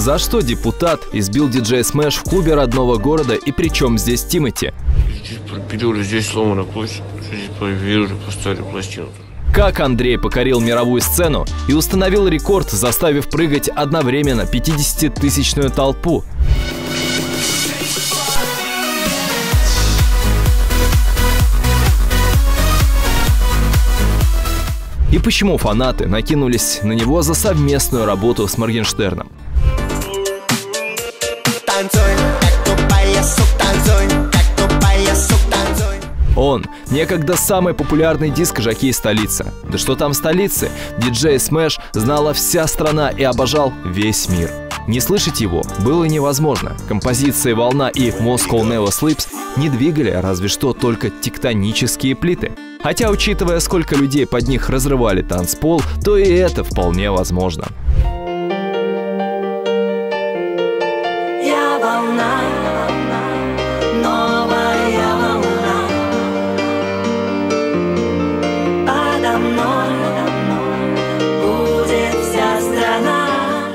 За что депутат избил диджея Смэш в клубе родного города и причем здесь Тимати? Здесь сломана кость, поставили пластину. Как Андрей покорил мировую сцену и установил рекорд, заставив прыгать одновременно 50-тысячную толпу. И почему фанаты накинулись на него за совместную работу с Моргенштерном? Он – некогда самый популярный диск-жокей столицы. Да что там столицы? Диджей Смэш знала вся страна и обожал весь мир. Не слышать его было невозможно. Композиции «Волна» и «Moscow Never Sleeps» не двигали разве что только тектонические плиты. Хотя, учитывая, сколько людей под них разрывали танцпол, то и это вполне возможно. Я волна, новая волна, подо мной будет вся страна.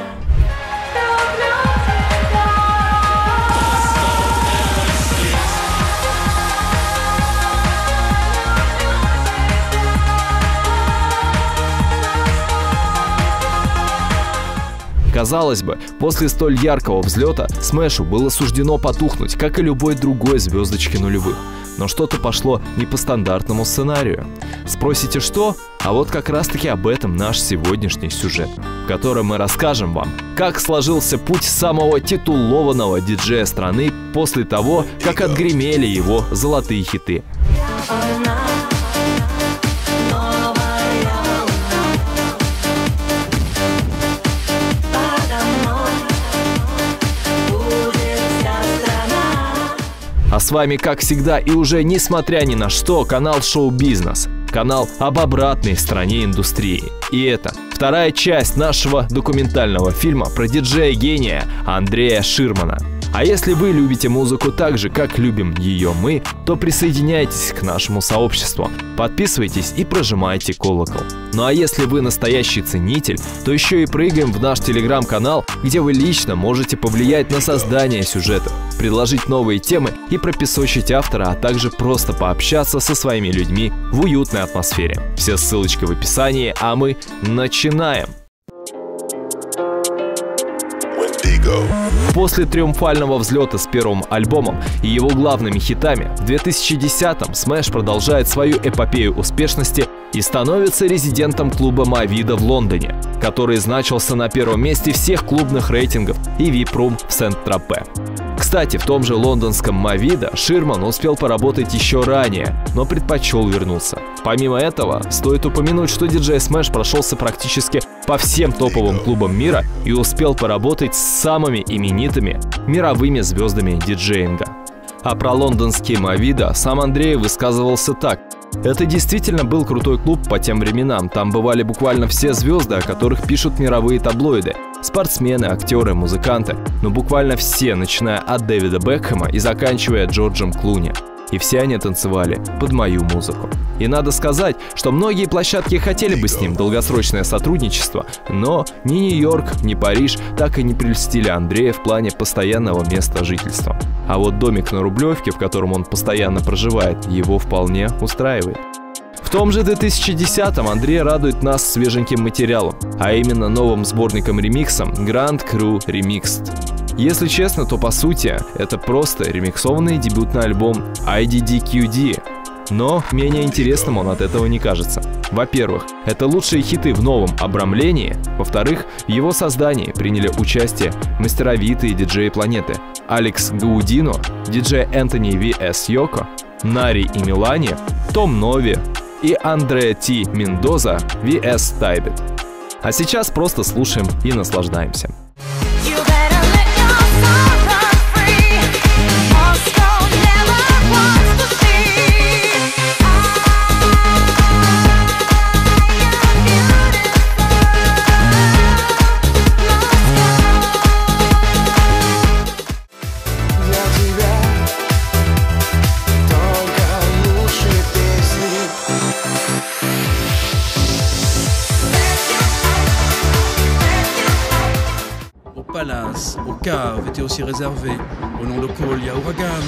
Казалось бы, после столь яркого взлета Смэшу было суждено потухнуть, как и любой другой звездочке нулевых. Но что-то пошло не по стандартному сценарию. Спросите, что? А вот как раз-таки об этом наш сегодняшний сюжет, в котором мы расскажем вам, как сложился путь самого титулованного диджея страны после того, как отгремели его золотые хиты. А с вами, как всегда, и уже несмотря ни на что, канал «Шоу-бизнес». Канал об обратной стороне индустрии. И это вторая часть нашего документального фильма про диджея-гения Андрея Ширмана. А если вы любите музыку так же, как любим ее мы, то присоединяйтесь к нашему сообществу, подписывайтесь и прожимайте колокол. Ну а если вы настоящий ценитель, то еще и прыгаем в наш телеграм-канал, где вы лично можете повлиять на создание сюжетов, предложить новые темы и пропесочить автора, а также просто пообщаться со своими людьми в уютной атмосфере. Все ссылочки в описании, а мы начинаем! После триумфального взлета с первым альбомом и его главными хитами, в 2010-м Смэш продолжает свою эпопею успешности и становится резидентом клуба Мавида в Лондоне, который значился на первом месте всех клубных рейтингов и VIP-рум в Сент-Тропе. Кстати, в том же лондонском Мавида Ширман успел поработать еще ранее, но предпочел вернуться. Помимо этого, стоит упомянуть, что диджей Смэш прошелся практически по всем топовым клубам мира и успел поработать с самыми именитыми мировыми звездами диджеинга. А про лондонский Мавида сам Андрей высказывался так: «Это действительно был крутой клуб по тем временам, там бывали буквально все звезды, о которых пишут мировые таблоиды. Спортсмены, актеры, музыканты, но буквально все, начиная от Дэвида Бекхэма и заканчивая Джорджем Клуни. И все они танцевали под мою музыку. И надо сказать, что многие площадки хотели бы с ним долгосрочное сотрудничество, но ни Нью-Йорк, ни Париж так и не прельстили Андрея в плане постоянного места жительства. А вот домик на Рублевке, в котором он постоянно проживает, его вполне устраивает». В том же 2010-м Андрей радует нас свеженьким материалом, а именно новым сборником-ремиксом Grand Crew Remixed. Если честно, то по сути это просто ремиксованный дебютный альбом IDDQD, но менее интересным он от этого не кажется. Во-первых, это лучшие хиты в новом обрамлении. Во-вторых, в его создании приняли участие мастеровитые диджеи планеты: Алекс Гаудино, диджей Энтони V.S. Йоко, Нари и Милани, Том Нови и Андреа Ти Мендоза V.S. Тайбет. А сейчас просто слушаем и наслаждаемся. place aux caves était aussi réservée. Aux noms locaux, il y a Ouragan.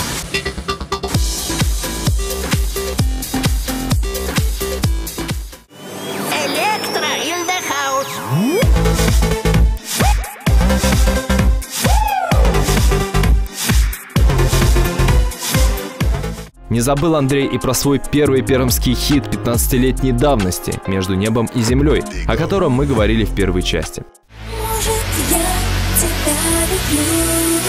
Electra in the house. Не забыл Андрей и про свой первый пермский хит 15-летней давности «Между небом и землей», о котором мы говорили в первой части. Может, я тебя люблю.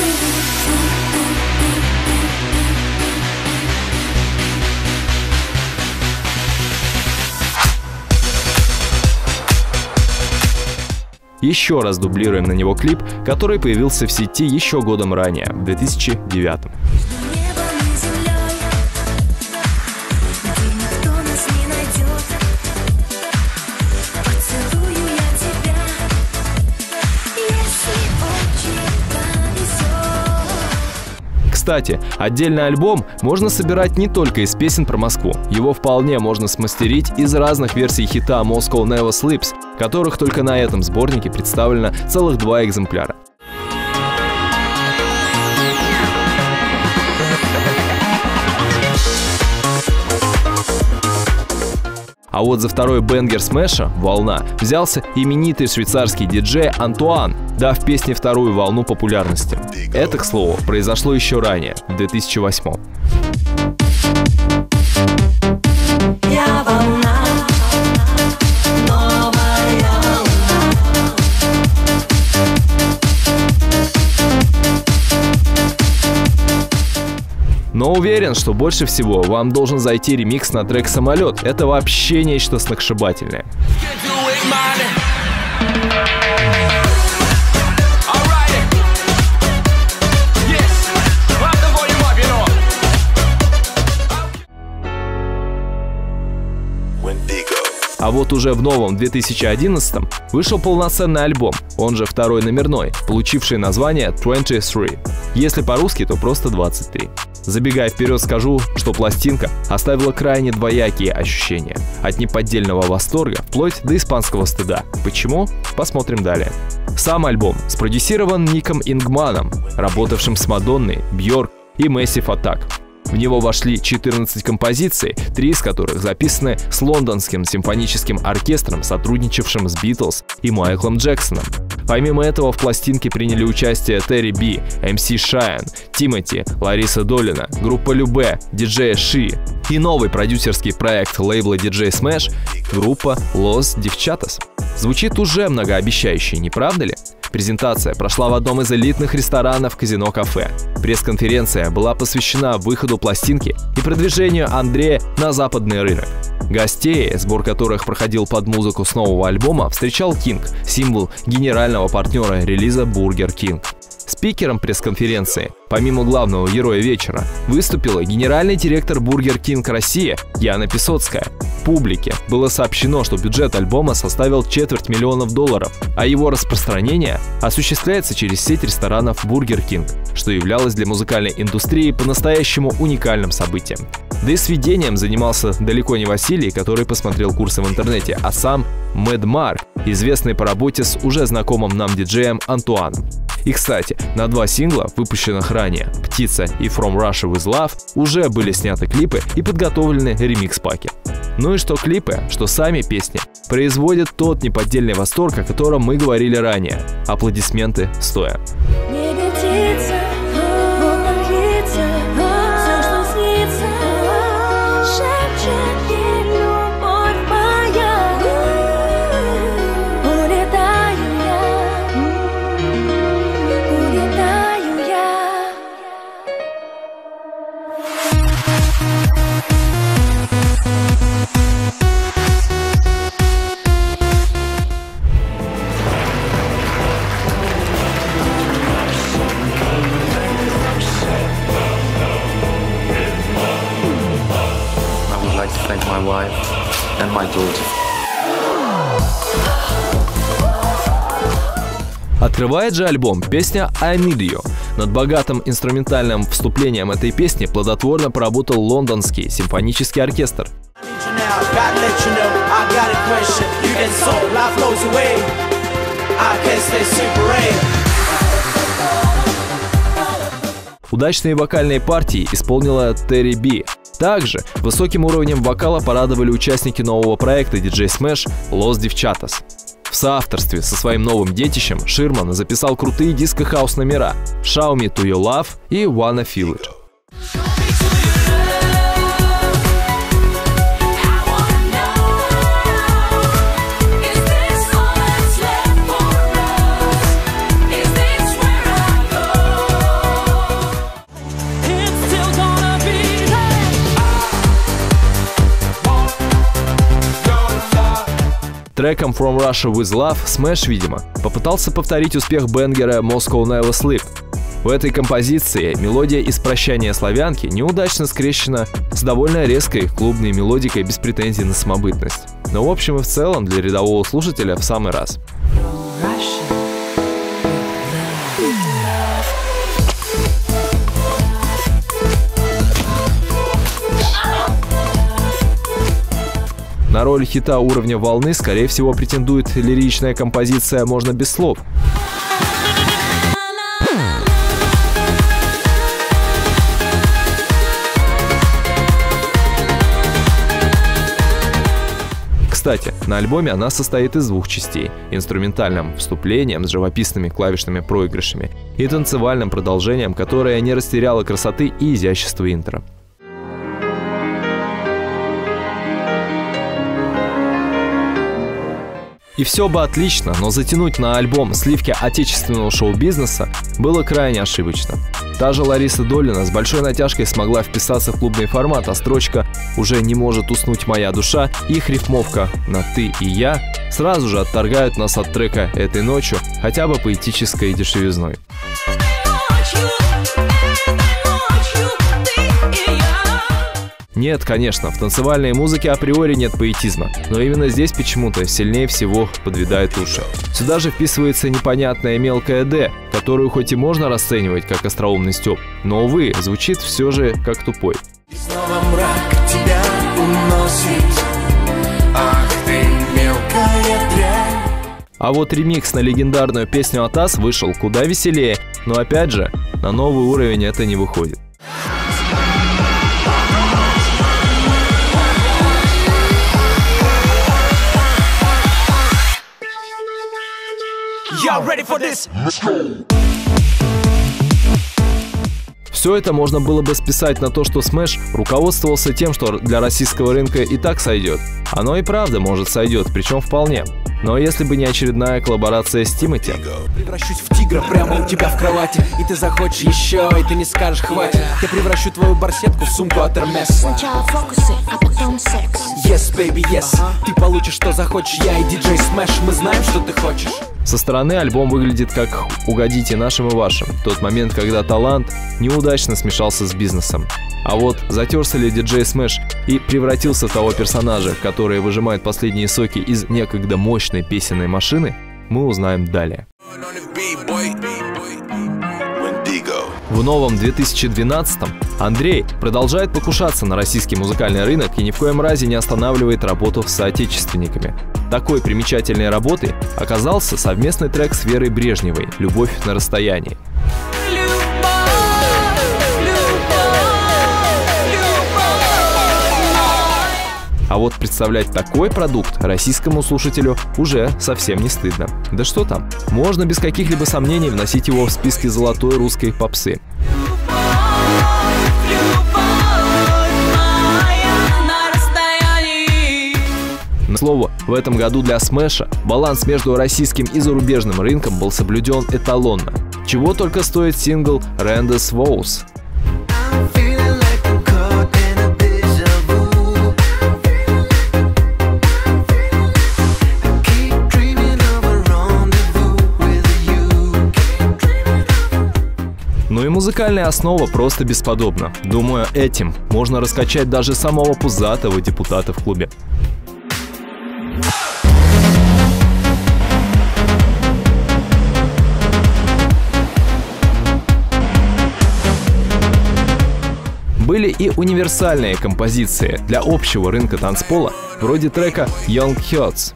Еще раз дублируем на него клип, который появился в сети еще годом ранее, в 2009. Кстати, отдельный альбом можно собирать не только из песен про Москву. Его вполне можно смастерить из разных версий хита «Moscow Never Sleeps», которых только на этом сборнике представлено целых 2 экземпляра. А вот за второй бенгер Смэша «Волна» взялся именитый швейцарский диджей Антуан, дав песне вторую волну популярности. Это, к слову, произошло еще ранее, в 2008. Я волна, новая волна. Но уверен, что больше всего вам должен зайти ремикс на трек «Самолет». Это вообще нечто сногсшибательное. А вот уже в новом 2011-м вышел полноценный альбом, он же второй номерной, получивший название 23. Если по-русски, то просто 23. Забегая вперед, скажу, что пластинка оставила крайне двоякие ощущения. От неподдельного восторга вплоть до испанского стыда. Почему? Посмотрим далее. Сам альбом спродюсирован Ником Ингманом, работавшим с Мадонной, Бьорк и Massive Attack. В него вошли 14 композиций, 3 из которых записаны с лондонским симфоническим оркестром, сотрудничавшим с Битлз и Майклом Джексоном. Помимо этого в пластинке приняли участие Терри Би, МС Шайн, Тимати, Лариса Долина, группа Любэ, диджей Ши и новый продюсерский проект лейбла DJ Smash группа Los Девчатас. Звучит уже многообещающе, не правда ли? Презентация прошла в одном из элитных ресторанов «Казино-кафе». Пресс-конференция была посвящена выходу пластинки и продвижению Андрея на западный рынок. Гостей, сбор которых проходил под музыку с нового альбома, встречал Кинг, символ генерального партнера релиза Burger King. Спикером пресс-конференции, помимо главного героя вечера, выступила генеральный директор Burger King Россия Яна Песоцкая. Публике было сообщено, что бюджет альбома составил $250 000, а его распространение осуществляется через сеть ресторанов Burger King, что являлось для музыкальной индустрии по-настоящему уникальным событием. Да и сведением занимался далеко не Василий, который посмотрел курсы в интернете, а сам Мэд Марк, известный по работе с уже знакомым нам диджеем Антуаном. И, кстати, на 2 сингла, выпущенных ранее, «Птица» и «From Russia with Love», уже были сняты клипы и подготовлены ремикс-паки. Ну и что клипы, что сами песни производят тот неподдельный восторг, о котором мы говорили ранее. Аплодисменты стоя. Не годится, волнуется, все, что снится, шепчет ей любовь моя. Улетаю я. Thank my wife and my daughter. Открывает же альбом песня «I Need You». Над богатым инструментальным вступлением этой песни плодотворно поработал лондонский симфонический оркестр. Удачные вокальные партии исполнила Терри Би. Также высоким уровнем вокала порадовали участники нового проекта DJ Smash Los Девчатас. В соавторстве со своим новым детищем Ширман записал крутые диско-хаус номера «Show Me To Your Love» и «Wanna Feel It». Треком From Russia With Love Smash, видимо, попытался повторить успех бенгера Moscow Never Sleep. В этой композиции мелодия из «Прощания славянки» неудачно скрещена с довольно резкой клубной мелодикой без претензий на самобытность. Но в общем и в целом для рядового слушателя в самый раз. На роль хита уровня волны, скорее всего, претендует лиричная композиция «Можно без слов». Кстати, на альбоме она состоит из двух частей – инструментальным вступлением с живописными клавишными проигрышами и танцевальным продолжением, которое не растеряло красоты и изящества интро. И все бы отлично, но затянуть на альбом сливки отечественного шоу-бизнеса было крайне ошибочно. Та же Лариса Долина с большой натяжкой смогла вписаться в клубный формат, а строчка «Уже не может уснуть моя душа» и их рифмовка на «ты» и «я» сразу же отторгают нас от трека «Этой ночью» хотя бы поэтической дешевизной. Нет, конечно, в танцевальной музыке априори нет поэтизма, но именно здесь почему-то сильнее всего подведает уши. Сюда же вписывается непонятная мелкая «д», которую хоть и можно расценивать как остроумный стёб, но, увы, звучит все же как тупой. И снова мрак тебя уносит, ах ты мелкая дрянь. А вот ремикс на легендарную песню «Атас» вышел куда веселее, но опять же, на новый уровень это не выходит. Все это можно было бы списать на то, что Smash руководствовался тем, что для российского рынка и так сойдет. Оно и правда может сойдет, причем вполне. Но если бы не очередная коллаборация с Тимати. Превращусь в тигра прямо у тебя в кровати, и ты захочешь еще, и ты не скажешь хватит. Я превращу твою барсетку в сумку от Hermes. Сначала фокусы, а потом секс. Yes, baby, yes. Ты получишь, что захочешь. Я и DJ Smash, мы знаем, что ты хочешь. Со стороны альбом выглядит как «Угодите нашим и вашим». Тот момент, когда талант неудачно смешался с бизнесом. А вот затерся ли DJ Smash и превратился в того персонажа, который выжимает последние соки из некогда мощной песенной машины, мы узнаем далее. В новом 2012-м Андрей продолжает покушаться на российский музыкальный рынок и ни в коем разе не останавливает работу с соотечественниками. Такой примечательной работой оказался совместный трек с Верой Брежневой «Любовь на расстоянии». А вот представлять такой продукт российскому слушателю уже совсем не стыдно. Да что там, можно без каких-либо сомнений вносить его в списки золотой русской попсы. К слову, в этом году для Смэша баланс между российским и зарубежным рынком был соблюден эталонно. Чего только стоит сингл «Randa's Vows». Ну и музыкальная основа просто бесподобна. Думаю, этим можно раскачать даже самого пузатого депутата в клубе. Были и универсальные композиции для общего рынка танцпола, вроде трека «Young Hearts».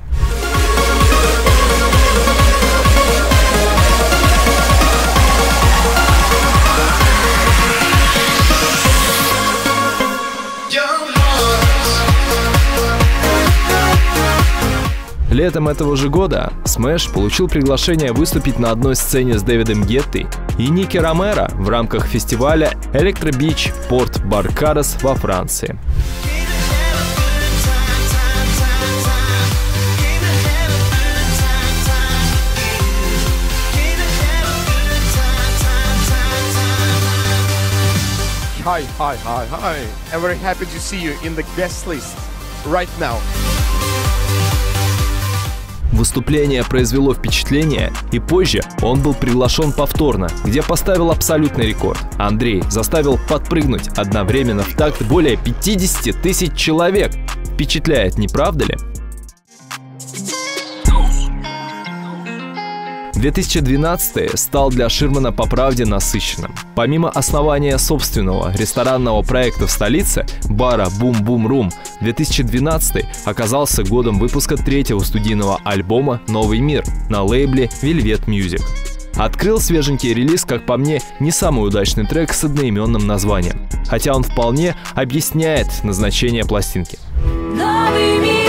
Летом этого же года Смэш получил приглашение выступить на одной сцене с Дэвидом Геттой и Ники Ромеро в рамках фестиваля Electro Beach Порт Баркарес во Франции. Hi. I'm very happy to see you in the guest list right now. Выступление произвело впечатление, и позже он был приглашен повторно, где поставил абсолютный рекорд. Андрей заставил подпрыгнуть одновременно в такт более 50 тысяч человек. Впечатляет, не правда ли? 2012 стал для Ширмана по правде насыщенным. Помимо основания собственного ресторанного проекта в столице, бара Boom Boom Room, 2012 оказался годом выпуска третьего студийного альбома «Новый мир» на лейбле Velvet Music. Открыл свеженький релиз, как по мне, не самый удачный трек с одноименным названием, хотя он вполне объясняет назначение пластинки. Новый мир.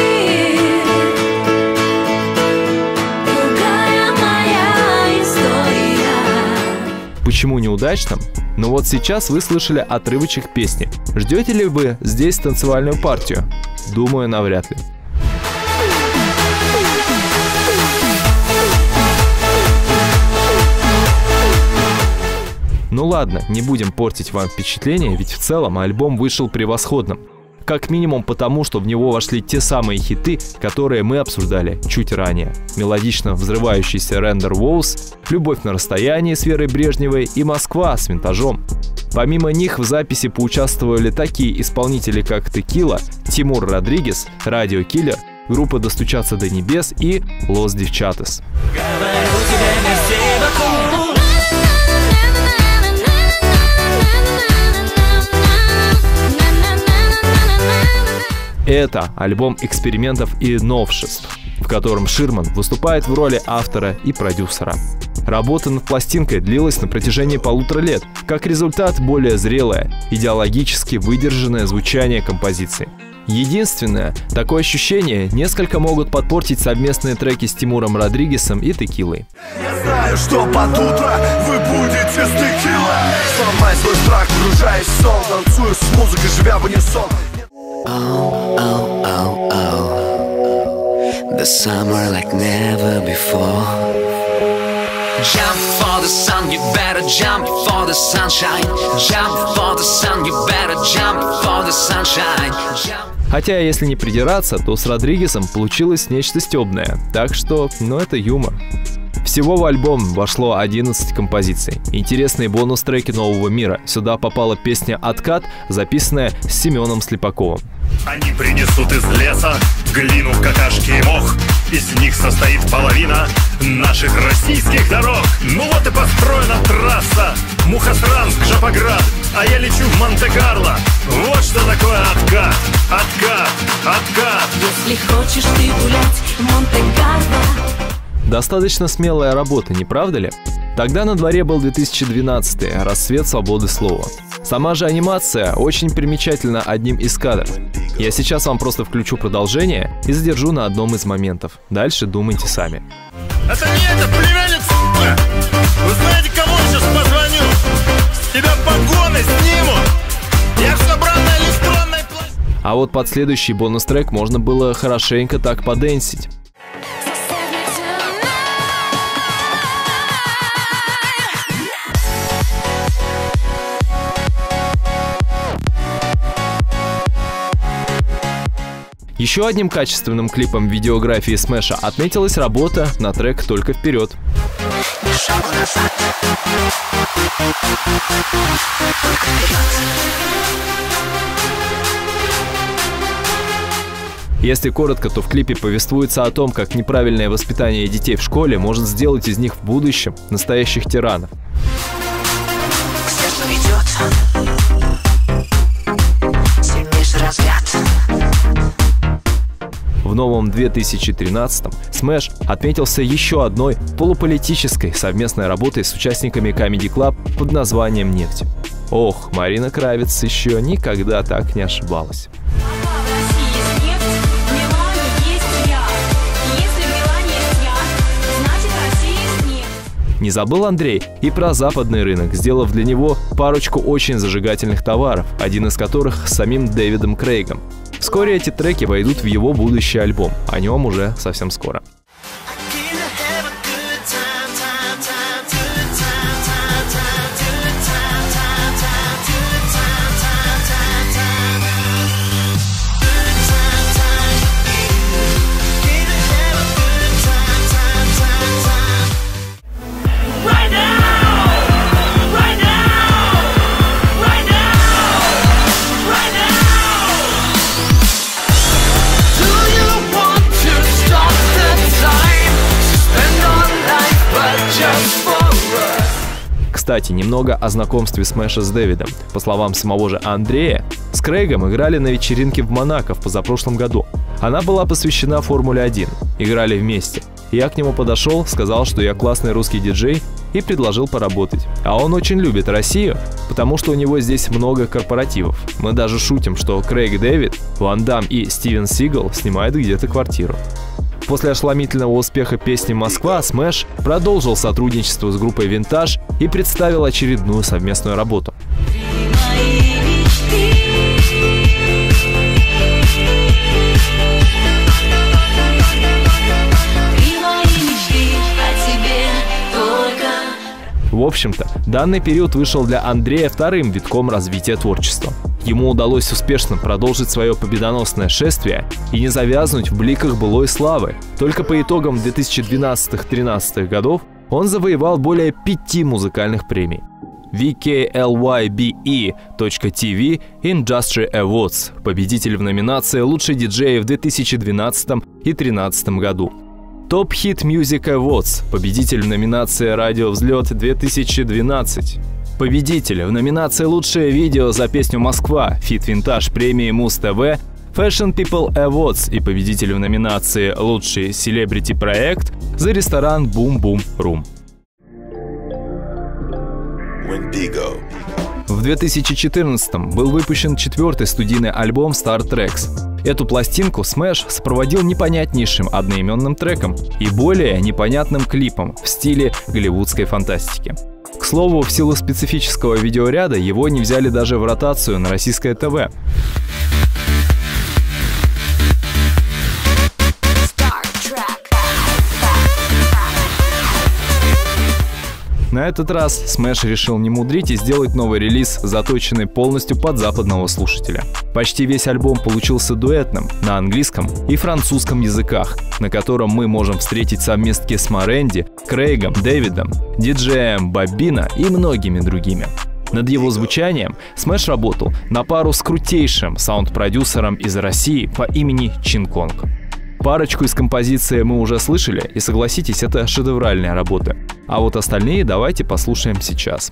Почему неудачным? Но вот сейчас вы слышали отрывочек песни. Ждете ли вы здесь танцевальную партию? Думаю, навряд ли. Ну ладно, не будем портить вам впечатление, ведь в целом альбом вышел превосходным. Как минимум потому, что в него вошли те самые хиты, которые мы обсуждали чуть ранее. Мелодично взрывающийся Render Walls, «Любовь на расстоянии» с Верой Брежневой и «Москва» с Винтажом. Помимо них в записи поучаствовали такие исполнители, как Текила, Тимур Родригес, Радио Киллер, группа «Достучаться до небес» и Лос Девчатес. Это альбом экспериментов и новшеств, в котором Ширман выступает в роли автора и продюсера. Работа над пластинкой длилась на протяжении 1,5 лет. Как результат, более зрелое, идеологически выдержанное звучание композиции. Единственное, такое ощущение несколько могут подпортить совместные треки с Тимуром Родригесом и Текилой. Я знаю, что под утро вы будете с Текилой. Сломай свой страх, погружаясь в сон, танцую с музыкой, живя в унисон. The summer like never before. Jump for the sun, you better jump for the sunshine. Jump for the sun, you better jump for the sunshine. Хотя, если не придираться, то с Родригесом получилось нечто стёбное, так что, это юмор. Всего в альбом вошло 11 композиций. Интересные бонус-треки нового мира. Сюда попала песня «Откат», записанная с Семеном Слепаковым. Они принесут из леса глину, какашки и мох. Из них состоит половина наших российских дорог. Ну вот и построена трасса Мухосранск, Жапоград, а я лечу в Монте-Карло. Вот что такое откат, откат, откат. Если хочешь ты гулять в Монте-Карло. Достаточно смелая работа, не правда ли? Тогда на дворе был 2012, расцвет свободы слова. Сама же анимация очень примечательна одним из кадров. Я сейчас вам просто включу продолжение и задержу на одном из моментов. Дальше думайте сами. Это не это, племянник, Вы знаете, кому я сейчас позвоню? С тебя погоны снимут! Я ж собрал на электронной площадке. А вот под следующий бонус-трек можно было хорошенько так подэнсить. Еще одним качественным клипом видеографии Смэша отметилась работа на трек «Только вперед». Если коротко, то в клипе повествуется о том, как неправильное воспитание детей в школе может сделать из них в будущем настоящих тиранов. В новом 2013-м Смэш отметился еще одной полуполитической совместной работой с участниками Comedy Club под названием «Нефть». Ох, Марина Кравец еще никогда так не ошибалась. Если Не забыл Андрей и про западный рынок, сделав для него парочку очень зажигательных товаров, один из которых с самим Дэвидом Крейгом. Вскоре эти треки войдут в его будущий альбом, о нем уже совсем скоро. Кстати, немного о знакомстве Смэша с Дэвидом. По словам самого же Андрея, с Крейгом играли на вечеринке в Монако в позапрошлом году. Она была посвящена Формуле 1. Играли вместе. Я к нему подошел, сказал, что я классный русский диджей, и предложил поработать. А он очень любит Россию, потому что у него здесь много корпоративов. Мы даже шутим, что Крейг Дэвид, Ван Дам и Стивен Сигал снимают где-то квартиру. После ошеломительного успеха песни «Москва» Смэш продолжил сотрудничество с группой «Винтаж» и представил очередную совместную работу. В общем-то, данный период вышел для Андрея вторым витком развития творчества. Ему удалось успешно продолжить свое победоносное шествие и не завязнуть в бликах былой славы. Только по итогам 2012-13 годов он завоевал более 5 музыкальных премий. VKLYBE.TV Industry Awards, победитель в номинации «Лучший диджей» в 2012 и 2013 году. Top Hit Music Awards, победитель в номинации «Радио Взлет» 2012. Победитель в номинации «Лучшее видео за песню «Москва» Фит Винтаж» премии Муз-ТВ, Fashion People Awards и победитель в номинации «Лучший селебрити проект» за ресторан Boom Boom Room. В 2014-м был выпущен 4-й студийный альбом Star Tracks. Эту пластинку Смэш сопроводил непонятнейшим одноименным треком и более непонятным клипом в стиле голливудской фантастики. К слову, в силу специфического видеоряда его не взяли даже в ротацию на российское ТВ. На этот раз Смэш решил не мудрить и сделать новый релиз, заточенный полностью под западного слушателя. Почти весь альбом получился дуэтным на английском и французском языках, на котором мы можем встретить совместки с Моренди, Крейгом, Дэвидом, диджеем Боббино и многими другими. Над его звучанием Смэш работал на пару с крутейшим саунд-продюсером из России по имени Чин Конг. Парочку из композиции мы уже слышали, и согласитесь, это шедевральная работа. А вот остальные давайте послушаем сейчас.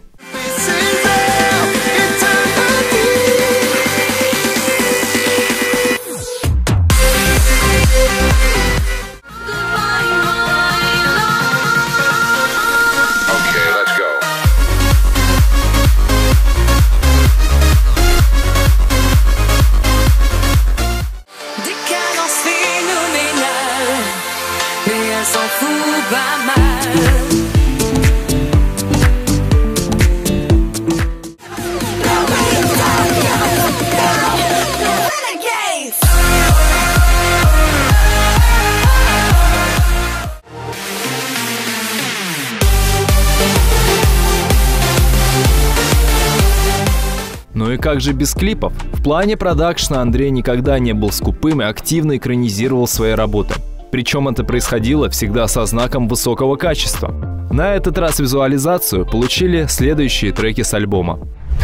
Ну и как же без клипов? В плане продакшна Андрей никогда не был скупым и активно экранизировал свои работы. Причем это происходило всегда со знаком высокого качества. На этот раз визуализацию получили следующие треки с альбома.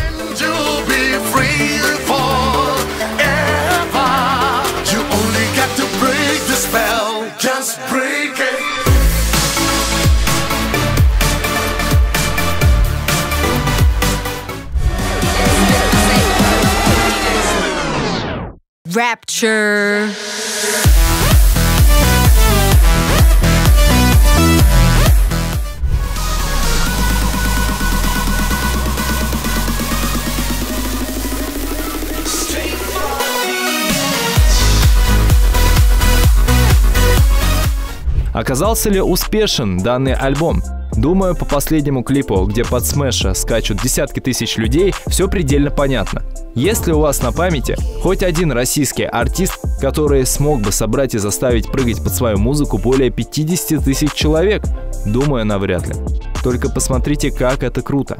Rapture. Оказался ли успешен данный альбом? Думаю, по последнему клипу, где под Смэша скачут десятки тысяч людей, все предельно понятно. Есть ли у вас на памяти хоть один российский артист, который смог бы собрать и заставить прыгать под свою музыку более 50 тысяч человек? Думаю, навряд ли. Только посмотрите, как это круто.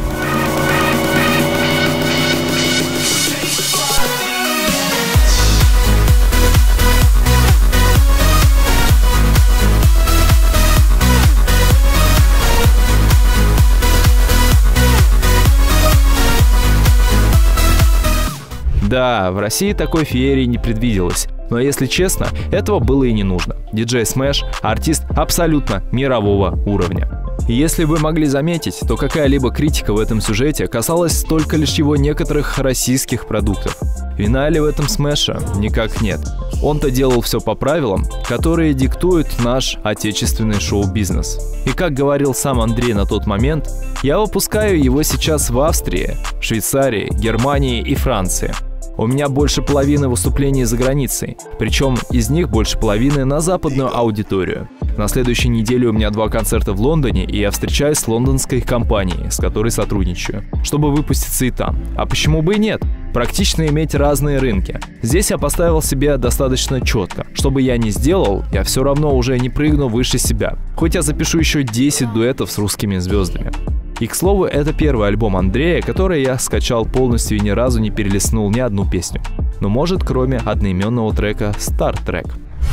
Да, в России такой феерии не предвиделось. Но если честно, этого было и не нужно. Диджей Смэш – артист абсолютно мирового уровня. И если вы могли заметить, то какая-либо критика в этом сюжете касалась только лишь его некоторых российских продуктов. Вина ли в этом Смэша? Никак нет. Он-то делал все по правилам, которые диктует наш отечественный шоу-бизнес. И как говорил сам Андрей на тот момент, я выпускаю его сейчас в Австрии, Швейцарии, Германии и Франции. У меня больше половины выступлений за границей, причем из них больше половины на западную аудиторию. На следующей неделе у меня 2 концерта в Лондоне, и я встречаюсь с лондонской компанией, с которой сотрудничаю, чтобы выпуститься и там. А почему бы и нет? Практично иметь разные рынки. Здесь я поставил себе достаточно четко. Что бы я ни сделал, я все равно уже не прыгну выше себя. Хоть я запишу еще 10 дуэтов с русскими звездами. И, к слову, это первый альбом Андрея, который я скачал полностью и ни разу не перелистнул ни одну песню. Ну, может, кроме одноименного трека Star Trek.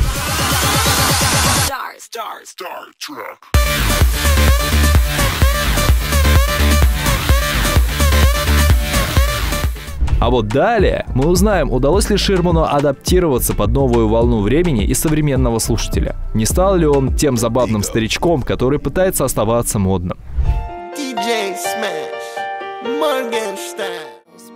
А вот далее мы узнаем, удалось ли Ширману адаптироваться под новую волну времени и современного слушателя. Не стал ли он тем забавным старичком, который пытается оставаться модным. DJ Smash, Morgenstern,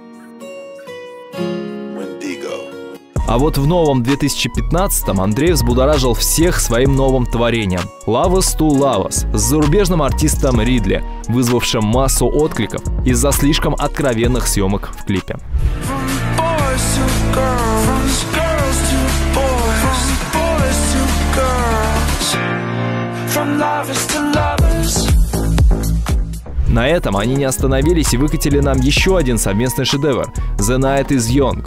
Wendigo. А вот в новом 2015-м Андрей взбудоражил всех своим новым творением «Lovers to Lovers» с зарубежным артистом Ридли, вызвавшим массу откликов из-за слишком откровенных съемок в клипе. На этом они не остановились и выкатили нам еще один совместный шедевр «The Night is Young».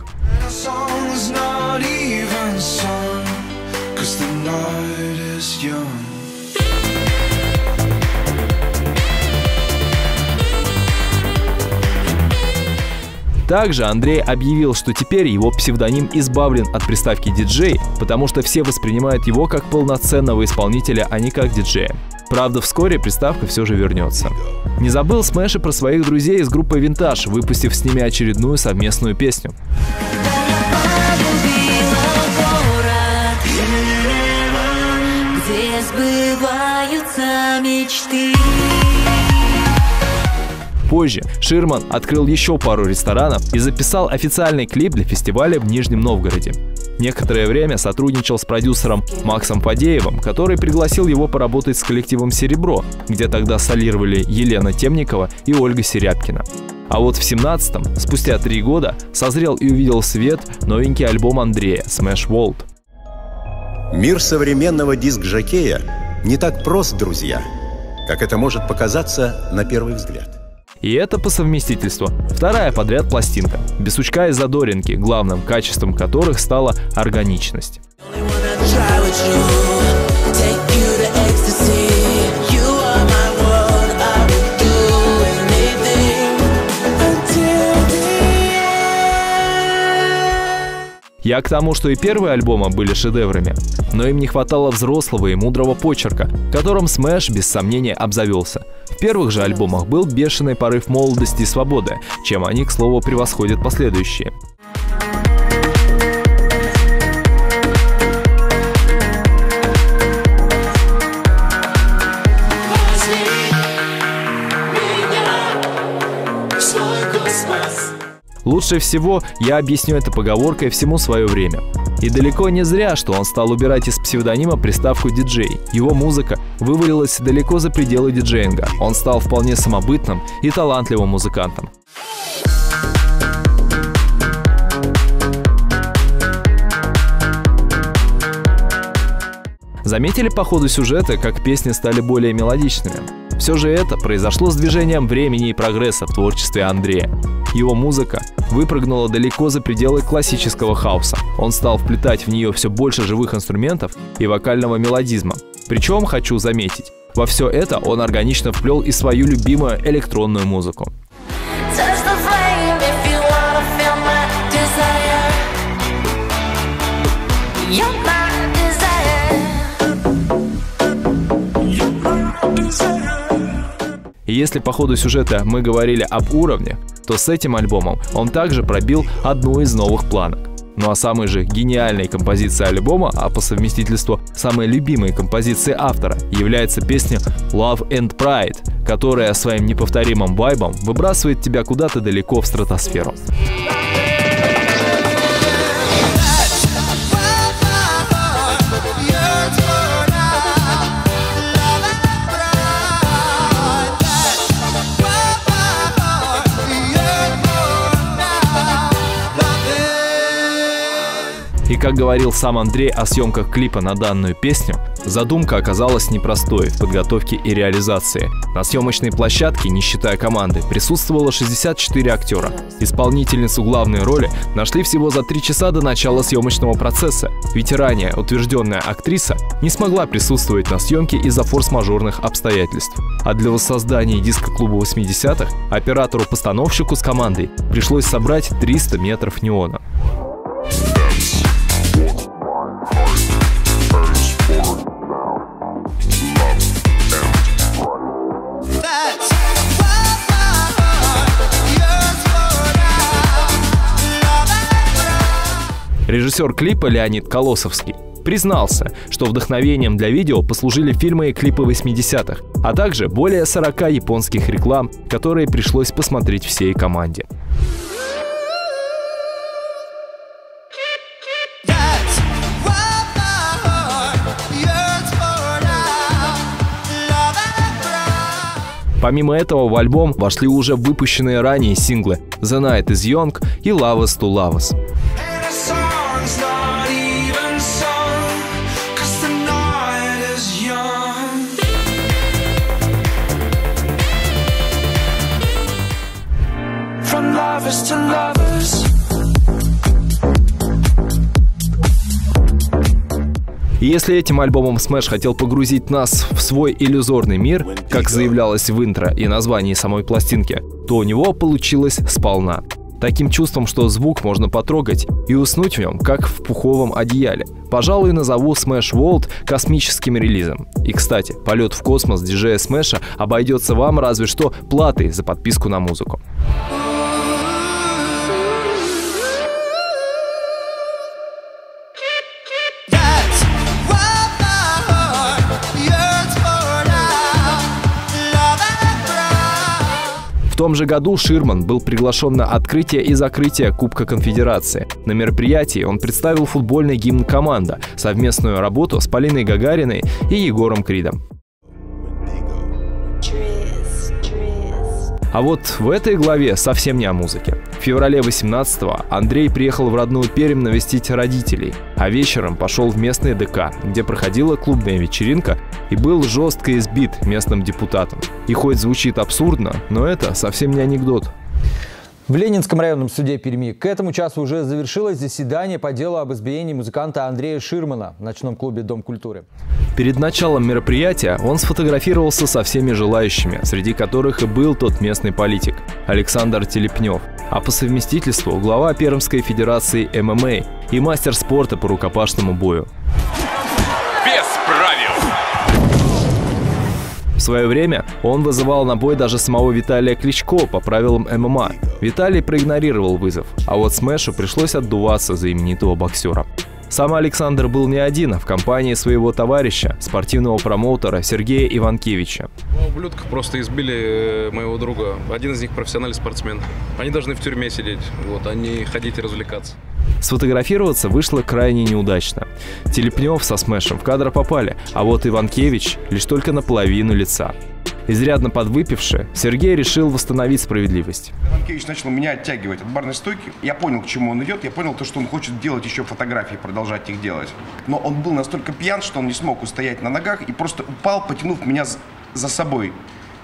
Также Андрей объявил, что теперь его псевдоним избавлен от приставки диджей, потому что все воспринимают его как полноценного исполнителя, а не как диджея. Правда, вскоре приставка все же вернется. Не забыл Смэш и про своих друзей из группы Винтаж, выпустив с ними очередную совместную песню. Где сбываются мечты. Позже Ширман открыл еще пару ресторанов и записал официальный клип для фестиваля в Нижнем Новгороде. Некоторое время сотрудничал с продюсером Максом Фадеевым, который пригласил его поработать с коллективом «Серебро», где тогда солировали Елена Темникова и Ольга Серябкина. А вот в 17-м, спустя 3 года, созрел и увидел свет новенький альбом Андрея «Smash World». Мир современного диск-жокея не так прост, друзья, как это может показаться на первый взгляд. И это по совместительству вторая подряд пластинка, без сучка и задоринки, главным качеством которых стала органичность. Я к тому, что и первые альбомы были шедеврами, но им не хватало взрослого и мудрого почерка, которым Смэш без сомнения обзавелся. В первых же альбомах был бешеный порыв молодости и свободы, чем они, к слову, превосходят последующие. Лучше всего я объясню это поговоркой «всему свое время». И далеко не зря, что он стал убирать из псевдонима приставку «диджей». Его музыка вывалилась далеко за пределы диджеинга. Он стал вполне самобытным и талантливым музыкантом. Заметили по ходу сюжета, как песни стали более мелодичными? Все же это произошло с движением времени и прогресса в творчестве Андрея. Его музыка выпрыгнула далеко за пределы классического хауса. Он стал вплетать в нее все больше живых инструментов и вокального мелодизма. Причем, хочу заметить, во все это он органично вплел и свою любимую электронную музыку. И если по ходу сюжета мы говорили об уровне, то с этим альбомом он также пробил одну из новых планок. Ну а самой же гениальной композицией альбома, а по совместительству самой любимой композицией автора, является песня Love and Pride, которая своим неповторимым вайбом выбрасывает тебя куда-то далеко в стратосферу. И как говорил сам Андрей о съемках клипа на данную песню, задумка оказалась непростой в подготовке и реализации. На съемочной площадке, не считая команды, присутствовало 64 актера. Исполнительницу главной роли нашли всего за 3 часа до начала съемочного процесса, ведь ранее утвержденная актриса не смогла присутствовать на съемке из-за форс-мажорных обстоятельств. А для воссоздания диско-клуба 80-х оператору-постановщику с командой пришлось собрать 300 метров неона. Режиссер клипа Леонид Колосовский признался, что вдохновением для видео послужили фильмы и клипы 80-х, а также более 40 японских реклам, которые пришлось посмотреть всей команде. Помимо этого в альбом вошли уже выпущенные ранее синглы «The Night is Young» и «Lovers to Lovers». И если этим альбомом Smash хотел погрузить нас в свой иллюзорный мир, как заявлялось в интро и названии самой пластинки, то у него получилось сполна. Таким чувством, что звук можно потрогать и уснуть в нем, как в пуховом одеяле. Пожалуй, назову Smash World космическим релизом. И, кстати, полет в космос диджея Smash обойдется вам разве что платой за подписку на музыку. В том же году Ширман был приглашен на открытие и закрытие Кубка Конфедерации. На мероприятии он представил футбольный гимн «Команда», совместную работу с Полиной Гагариной и Егором Кридом. А вот в этой главе совсем не о музыке. В феврале 18-го Андрей приехал в родную Пермь навестить родителей, а вечером пошел в местный ДК, где проходила клубная вечеринка, и был жестко избит местным депутатом. И хоть звучит абсурдно, но это совсем не анекдот. В Ленинском районном суде Перми к этому часу уже завершилось заседание по делу об избиении музыканта Андрея Ширмана в ночном клубе «Дом культуры». Перед началом мероприятия он сфотографировался со всеми желающими, среди которых и был тот местный политик Александр Телепнев, а по совместительству глава Пермской федерации ММА и мастер спорта по рукопашному бою. Без правил! В свое время он вызывал на бой даже самого Виталия Кличко по правилам ММА. Виталий проигнорировал вызов, а вот Смэшу пришлось отдуваться за именитого боксера. Сам Александр был не один, а в компании своего товарища, спортивного промоутера Сергея Иванкевича. Два ублюдка просто избили моего друга. Один из них профессиональный спортсмен. Они должны в тюрьме сидеть, а не ходить и развлекаться. Сфотографироваться вышло крайне неудачно. Телепнев со Смэшем в кадр попали, а вот Иванкевич лишь только наполовину лица. Изрядно подвыпивший, Сергей решил восстановить справедливость. Иванкевич начал меня оттягивать от барной стойки. Я понял, к чему он идет. Я понял, что он хочет делать еще фотографии, продолжать их делать. Но он был настолько пьян, что он не смог устоять на ногах и просто упал, потянув меня за собой.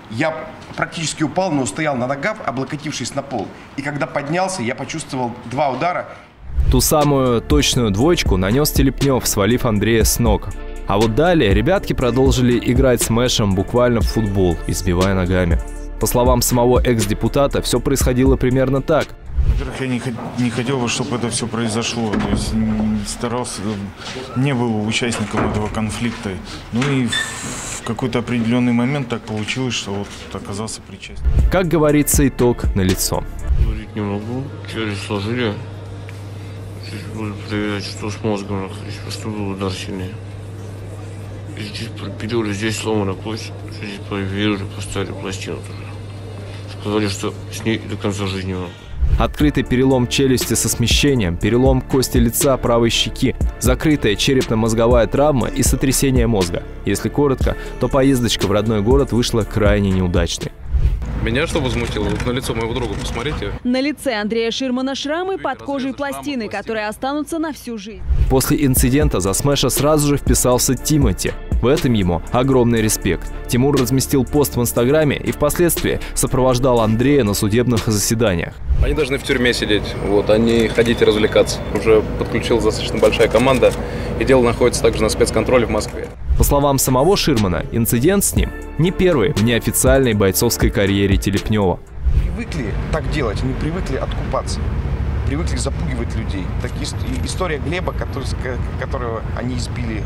Я практически упал, но стоял на ногах, облокотившись на пол. И когда поднялся, я почувствовал 2 удара. Ту самую точную двоечку нанес Телепнев, свалив Андрея с ног. А вот далее ребятки продолжили играть с Мэшем буквально в футбол, избивая ногами. По словам самого экс-депутата, все происходило примерно так. Во-первых, я не хотел бы, чтобы это все произошло. То есть старался, не был участником этого конфликта. Ну и в какой-то определенный момент так получилось, что вот оказался причастен. Как говорится, итог налицо. Говорить не могу. Через сложили. Здесь буду проверять, что с мозгом. Здесь просто был удар сильнее. Здесь пропилили, здесь сломана кость. Здесь проверили, поставили пластину тоже. Сказали, что с ней до конца жизни надо. Открытый перелом челюсти со смещением, перелом кости лица правой щеки, закрытая черепно-мозговая травма и сотрясение мозга. Если коротко, то поездочка в родной город вышла крайне неудачной. Меня что возмутило? Вот на лицо моего друга посмотрите. На лице Андрея Ширмана шрамы под кожей пластины, которые останутся на всю жизнь. После инцидента за Смэша сразу же вписался Тимати. В этом ему огромный респект. Тимур разместил пост в Инстаграме и впоследствии сопровождал Андрея на судебных заседаниях. Они должны в тюрьме сидеть, вот, а не ходить и развлекаться. Уже подключилась достаточно большая команда, и дело находится также на спецконтроле в Москве. По словам самого Ширмана, инцидент с ним не первый в неофициальной бойцовской карьере Телепнева. Привыкли так делать, они привыкли откупаться, привыкли запугивать людей. Так, история Глеба, которого они избили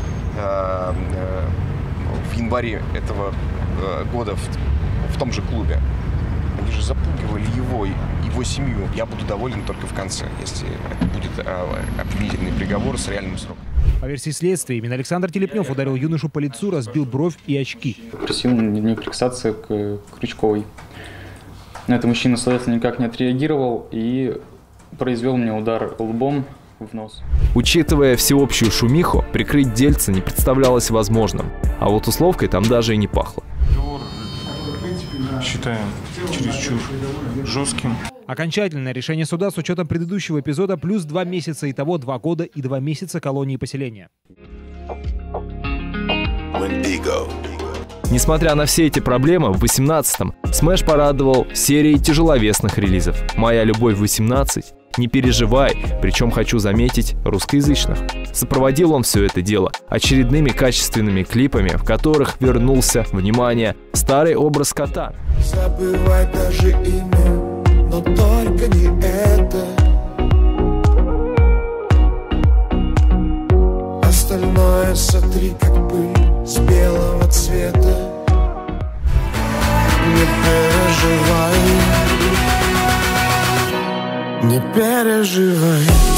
в январе этого года в том же клубе. Они же запугивали его семью. Я буду доволен только в конце, если это будет обвинительный приговор с реальным сроком. По версии следствия, именно Александр Телепнев ударил юношу по лицу, разбил бровь и очки. Просил фиксация к Крючковой. На это мужчина, соответственно, никак не отреагировал и произвел мне удар лбом в нос. Учитывая всеобщую шумиху, прикрыть дельца не представлялось возможным. А вот условкой там даже и не пахло. Считаем чересчур жестким. Окончательное решение суда с учетом предыдущего эпизода плюс 2 месяца, итого 2 года и 2 месяца колонии поселения. Несмотря на все эти проблемы, в 2018-м Смэш порадовал серией тяжеловесных релизов. «Моя любовь 18», «Не переживай», причем, хочу заметить, русскоязычных. Сопроводил он все это дело очередными качественными клипами, в которых вернулся, внимание, старый образ кота. Забывай даже имя, но только не это. Остальное сотри, как пыль с белого цвета. Не переживай, не переживай.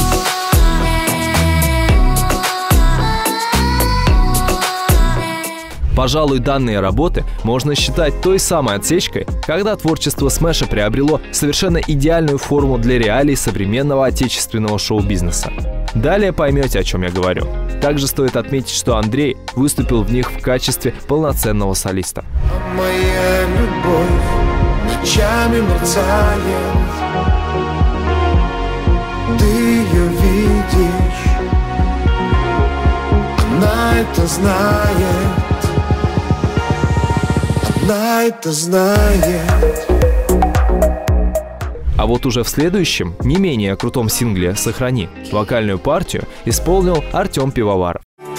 Пожалуй, данные работы можно считать той самой отсечкой, когда творчество Смэша приобрело совершенно идеальную форму для реалий современного отечественного шоу-бизнеса. Далее поймете, о чем я говорю. Также стоит отметить, что Андрей выступил в них в качестве полноценного солиста. Моя любовь ночами мерцает, ты ее видишь, она это знает, она это знает. А вот уже в следующем, не менее крутом сингле «Сохрани» вокальную партию исполнил Артем Пивоваров.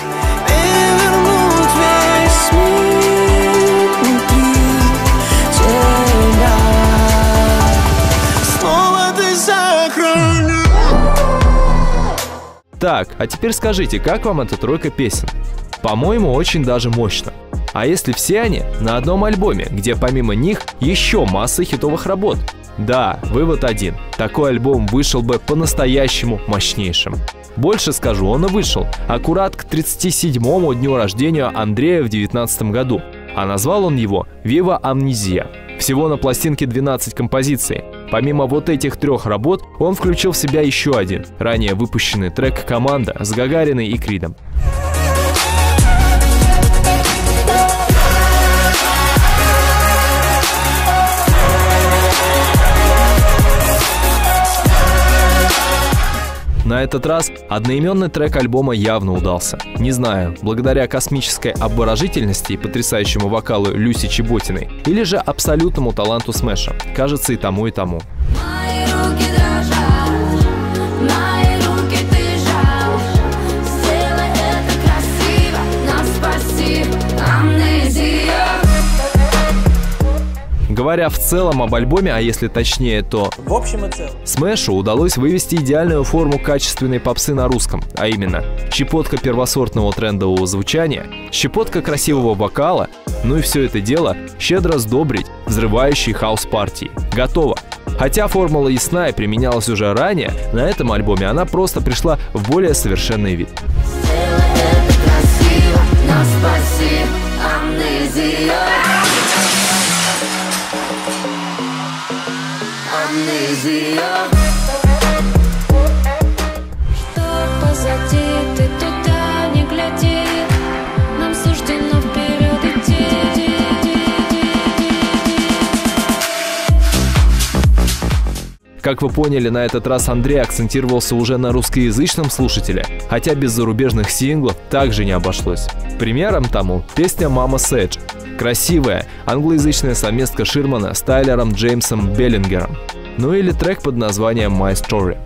Так, а теперь скажите, как вам эта тройка песен? По-моему, очень даже мощно. А если все они на одном альбоме, где помимо них еще масса хитовых работ? Да, вывод один. Такой альбом вышел бы по-настоящему мощнейшим. Больше скажу, он и вышел аккурат к 37-му дню рождения Андрея в 2019 году. А назвал он его «Viva Amnesia». Всего на пластинке 12 композиций. Помимо вот этих 3 работ, он включил в себя еще один, ранее выпущенный трек «Команда» с Гагариной и Кридом. На этот раз одноименный трек альбома явно удался. Не знаю, благодаря космической обворожительности и потрясающему вокалу Люси Чеботиной, или же абсолютному таланту Смэша. Кажется, и тому, и тому. Говоря в целом об альбоме, а если точнее, то в общем и целом, Смэшу удалось вывести идеальную форму качественной попсы на русском, а именно щепотка первосортного трендового звучания, щепотка красивого вокала, ну и все это дело щедро сдобрить взрывающей хаус-партией. Готово! Хотя формула ясна и применялась уже ранее, на этом альбоме она просто пришла в более совершенный вид. Что позади, ты туда не гляди, нам суждено вперед идти. Как вы поняли, на этот раз Андрей акцентировался уже на русскоязычном слушателе, хотя без зарубежных синглов также не обошлось. Примером тому песня «Mama Sage». Красивая англоязычная совместка Ширмана с Тайлером Джеймсом Беллингером. Ну или трек под названием «My Story».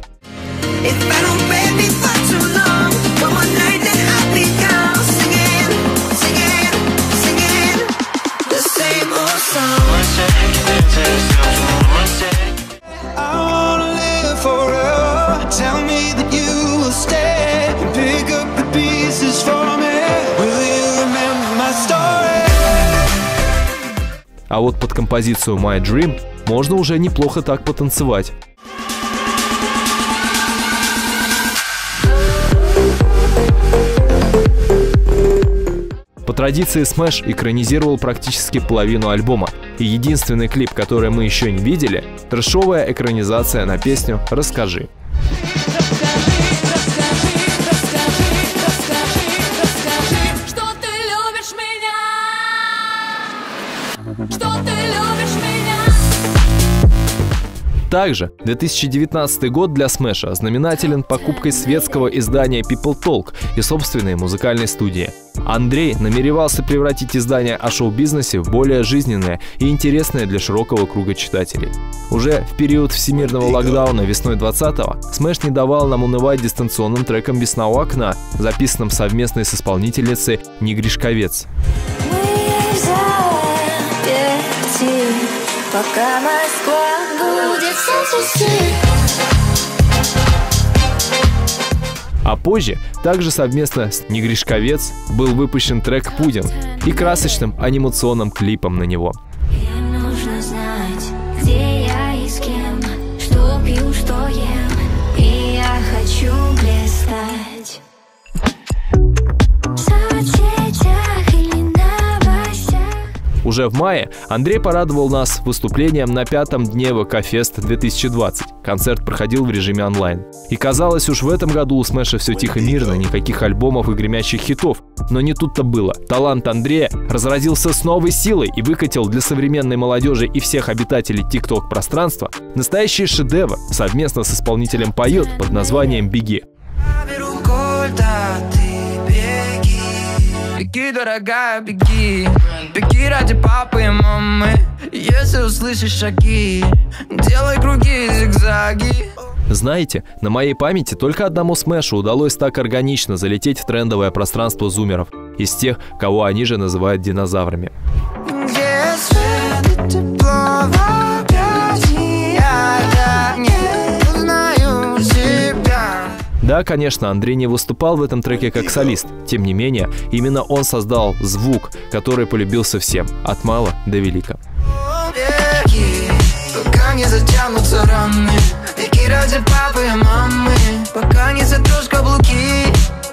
А вот под композицию «My Dream» можно уже неплохо так потанцевать. По традиции Смэш экранизировал практически половину альбома, и единственный клип, который мы еще не видели, трэшовая экранизация на песню «Расскажи». Также 2019 год для Смэша знаменателен покупкой светского издания People Talk и собственной музыкальной студии. Андрей намеревался превратить издание о шоу-бизнесе в более жизненное и интересное для широкого круга читателей. Уже в период всемирного локдауна весной 2020-го Смэш не давал нам унывать дистанционным треком «Весна у окна», записанным совместно с исполнительницей Ни Гришковец. Пока Москва будет сосуси. А позже, также совместно с Ни Гришковец, был выпущен трек «Пудинг» и красочным анимационным клипом на него. Мне нужно знать, где я и с кем, что пью, что ем, и я хочу блистать. В соцсетях или новостях. Уже в мае Андрей порадовал нас выступлением на 5-м дне ВК-фест 2020. Концерт проходил в режиме онлайн. И казалось, уж в этом году у Смэша все тихо мирно, никаких альбомов и гремящих хитов. Но не тут-то было. Талант Андрея разразился с новой силой и выкатил для современной молодежи и всех обитателей ТикТок-пространства настоящий шедевр. Совместно с исполнителем поет под названием «Беги». Беги, дорогая, беги. Беги ради папы и мамы. Если услышишь шаги, делай круги и зигзаги. Знаете, на моей памяти только одному Смэшу удалось так органично залететь в трендовое пространство зумеров. Из тех, кого они же называют динозаврами. Да, конечно, Андрей не выступал в этом треке как солист. Тем не менее, именно он создал звук, который полюбился всем, от мала до велика. Пока не затянутся раны, беги ради папы и мамы, пока не сотрешь каблуки.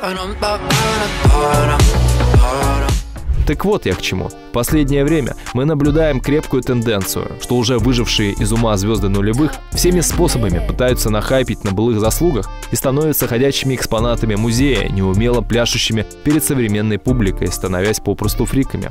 Так вот я к чему. В последнее время мы наблюдаем крепкую тенденцию, что уже выжившие из ума звезды нулевых всеми способами пытаются нахайпить на былых заслугах и становятся ходячими экспонатами музея, неумело пляшущими перед современной публикой, становясь попросту фриками.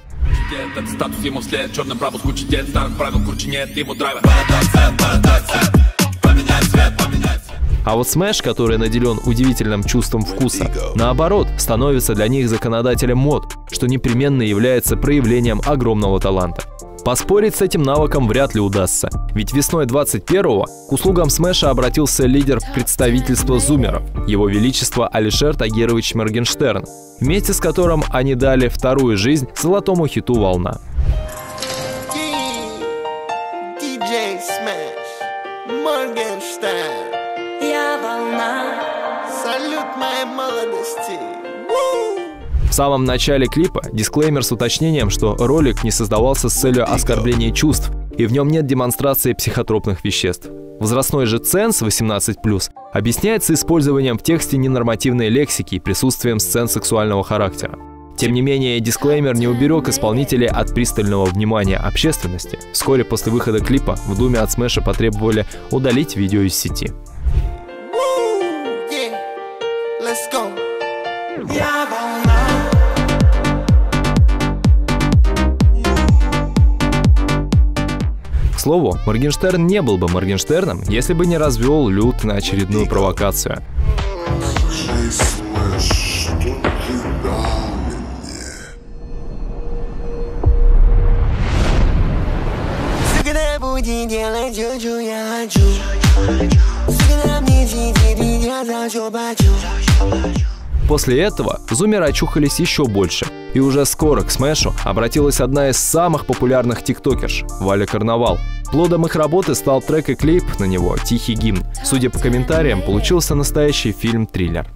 А вот Смэш, который наделен удивительным чувством вкуса, наоборот, становится для них законодателем мод, что непременно является проявлением огромного таланта. Поспорить с этим навыком вряд ли удастся, ведь весной 21-го к услугам Смэша обратился лидер представительства зумеров, его величество Алишер Тагирович Моргенштерн, вместе с которым они дали вторую жизнь золотому хиту «Волна». DJ Smash, Morgenstern. Я волна. Салют моей молодости. В самом начале клипа дисклеймер с уточнением, что ролик не создавался с целью оскорбления чувств, и в нем нет демонстрации психотропных веществ. Возрастной же ценз 18+, объясняется использованием в тексте ненормативной лексики и присутствием сцен сексуального характера. Тем не менее, дисклеймер не уберег исполнителей от пристального внимания общественности. Вскоре после выхода клипа в Думе от Смэша потребовали удалить видео из сети. К слову, Моргенштерн не был бы Моргенштерном, если бы не развел лют на очередную провокацию. После этого зумеры очухались еще больше, и уже скоро к Смэшу обратилась одна из самых популярных тиктокерш – Валя Карнавал. Плодом их работы стал трек и клип на него «Тихий гимн». Судя по комментариям, получился настоящий фильм-триллер.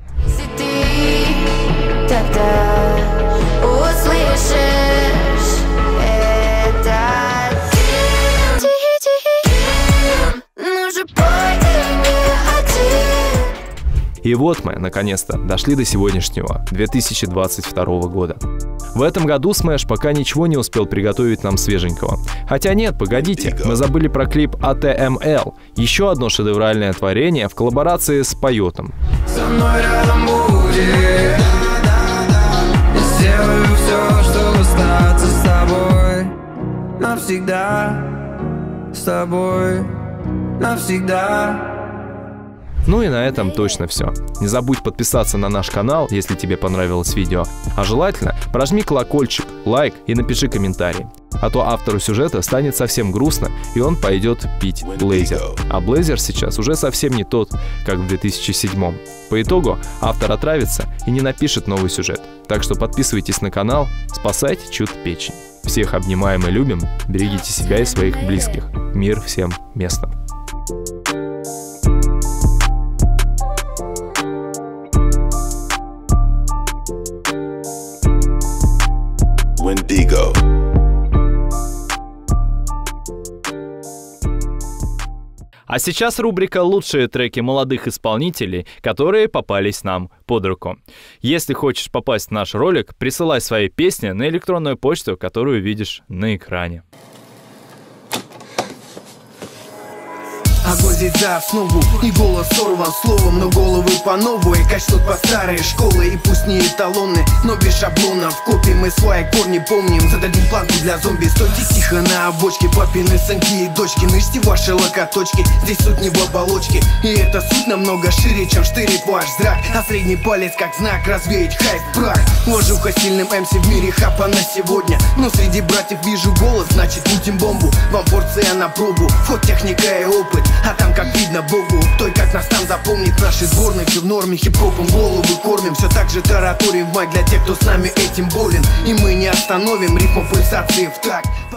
И вот мы, наконец-то, дошли до сегодняшнего, 2022 года. В этом году Смэш пока ничего не успел приготовить нам свеженького. Хотя нет, погодите, мы забыли про клип ATML, еще одно шедевральное творение в коллаборации с Пайотом. Со мной рядом будет, сделаю все, чтобы остаться с тобой навсегда, с тобой навсегда. Ну и на этом точно все. Не забудь подписаться на наш канал, если тебе понравилось видео. А желательно прожми колокольчик, лайк и напиши комментарий. А то автору сюжета станет совсем грустно, и он пойдет пить Блейзер. А Блейзер сейчас уже совсем не тот, как в 2007-м. По итогу автор отравится и не напишет новый сюжет. Так что подписывайтесь на канал, спасайте чью-то печень. Всех обнимаем и любим, берегите себя и своих близких. Мир всем местным. Wendigo. А сейчас рубрика «Лучшие треки молодых исполнителей, которые попались нам под руку». Если хочешь попасть в наш ролик, присылай свои песни на электронную почту, которую видишь на экране. Огонь здесь за основу, и голос сорван словом, но головы по новой качнут по старой школы. И пусть не эталонны, но без шаблонов. Копии мы свои корни помним, зададим планку для зомби. Стойте тихо на обочке, папины сынки и дочки. Нырьте ваши локоточки, здесь суть не в оболочке. И эта суть намного шире, чем штырит ваш зрак. А средний палец как знак развеять хайп прах. Ложуха сильным МС в мире хапа на сегодня. Но среди братьев вижу голос, значит мутим бомбу. Вам порция на пробу, вход техника и опыт. А там как видно Богу, той как нас там запомнит наши сборные. Все в норме, хип-хопом голову кормим. Все так же тараторим в мать для тех, кто с нами этим болен. И мы не остановим рифму пульсации в такт.